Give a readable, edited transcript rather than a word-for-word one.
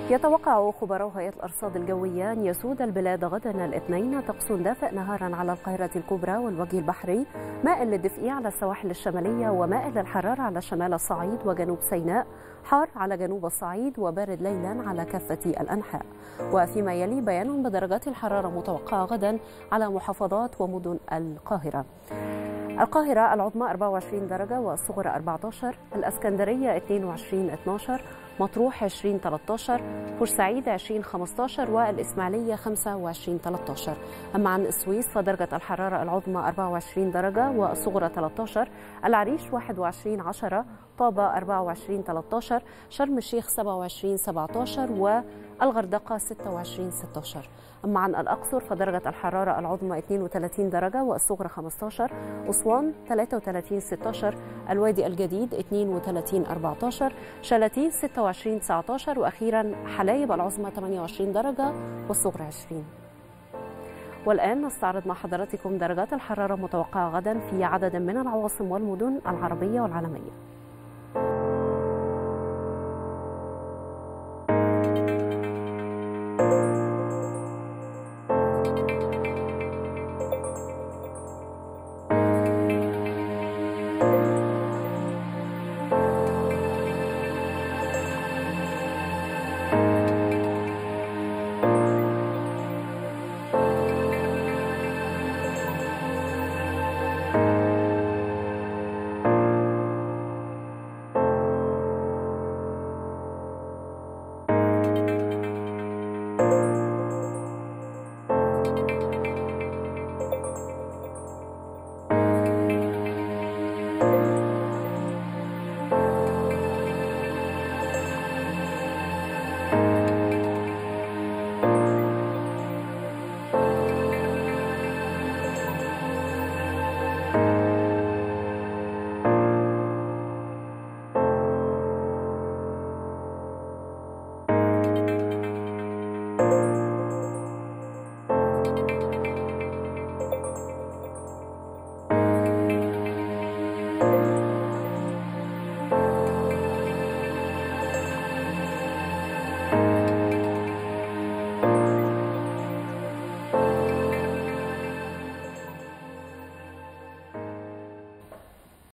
يتوقع خبراء هيئة الأرصاد الجوية أن يسود البلاد غدا الاثنين طقس دافئ نهارا على القاهرة الكبرى والوجه البحري، مائل للدفء على السواحل الشمالية ومائل للحرارة على شمال الصعيد وجنوب سيناء، حار على جنوب الصعيد وبارد ليلا على كافة الأنحاء. وفيما يلي بيان بدرجات الحرارة متوقعة غدا على محافظات ومدن القاهرة. القاهرة العظمى 24 درجة والصغرى 14، الإسكندرية 22 12، مطروح 20 13، بورسعيد 20 15، والإسماعيلية 25 13. أما عن السويس فدرجة الحرارة العظمى 24 درجة والصغرى 13، العريش 21 10، طابة 24 13، شرم الشيخ 27 17، والغردقة 26 16. أما عن الأقصر فدرجة الحرارة العظمى 32 درجة والصغرى 15، أسوان 33 16، الوادي الجديد 32 14، شلاتين 26 19، وأخيرا حلايب العظمى 28 درجة والصغرى 20. والآن نستعرض مع حضراتكم درجات الحرارة المتوقعة غدا في عدد من العواصم والمدن العربية والعالمية.